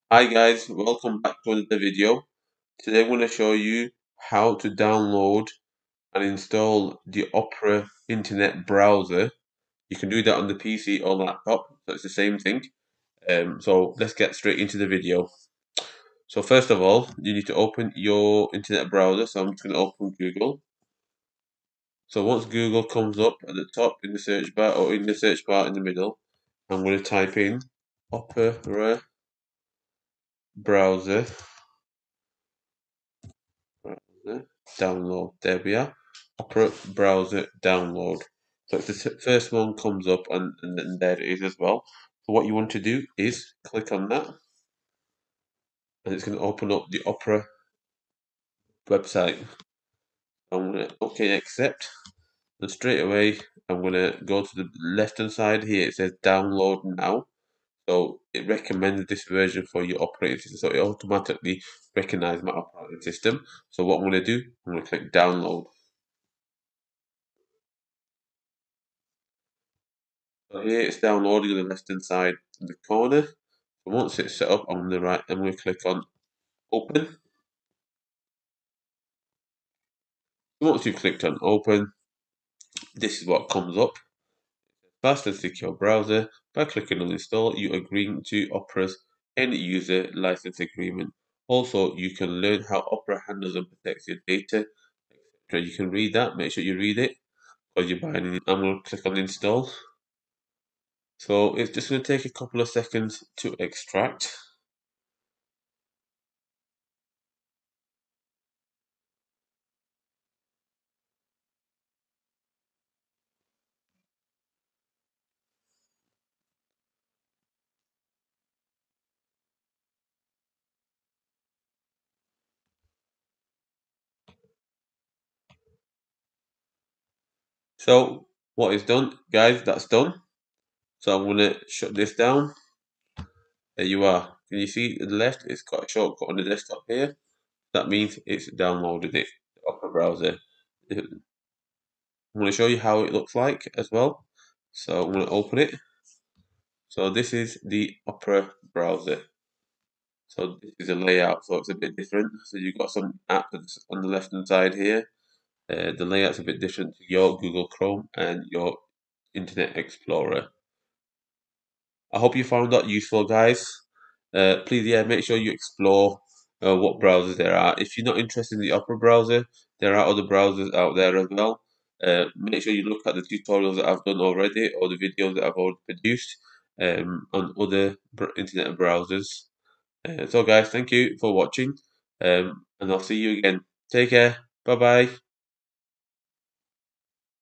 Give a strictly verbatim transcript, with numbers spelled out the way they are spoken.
Hi guys, welcome back to another video. Today I'm going to show you how to download and install the Opera internet browser. You can do that on the P C or laptop, so it's the same thing. Um, so let's get straight into the video. So first of all, you need to open your internet browser. So I'm just going to open Google. So once Google comes up at the top in the search bar or in the search bar in the middle, I'm going to type in Opera browser. browser download. There we are. Opera browser download. So if the t- first one comes up, and, and then there it is as well. So what you want to do is click on that, and it's going to open up the Opera website. I'm going to OK accept, and straight away I'm going to go to the left hand side here. It says download now. So it recommends this version for your operating system. So it automatically recognizes my operating system. So what I'm going to do, I'm going to click download. So here it's downloading on the left hand side in the corner. So once it's set up on the right, I'm going to click on open. Once you've clicked on open, this is what comes up. Fast and secure browser. By clicking on install, you agree to Opera's end user license agreement. Also, you can learn how Opera handles and protects your data, et cetera. You can read that, make sure you read it because you're buying it. I'm going to click on install. So it's just going to take a couple of seconds to extract. So what is done, guys, that's done. So I'm going to shut this down. There you are. Can you see to the left? It's got a shortcut on the desktop here. That means it's downloaded it, the Opera browser. I'm going to show you how it looks like as well. So I'm going to open it. So this is the Opera browser. So this is a layout, so it's a bit different. So you've got some apps on the left hand side here. Uh, the layout's a bit different to your Google Chrome and your Internet Explorer. I hope you found that useful, guys. Uh, please, yeah, make sure you explore uh, what browsers there are. If you're not interested in the Opera browser, there are other browsers out there as well. Uh, make sure you look at the tutorials that I've done already or the videos that I've already produced um, on other br internet browsers. Uh, so, guys, thank you for watching, um, and I'll see you again. Take care. Bye bye.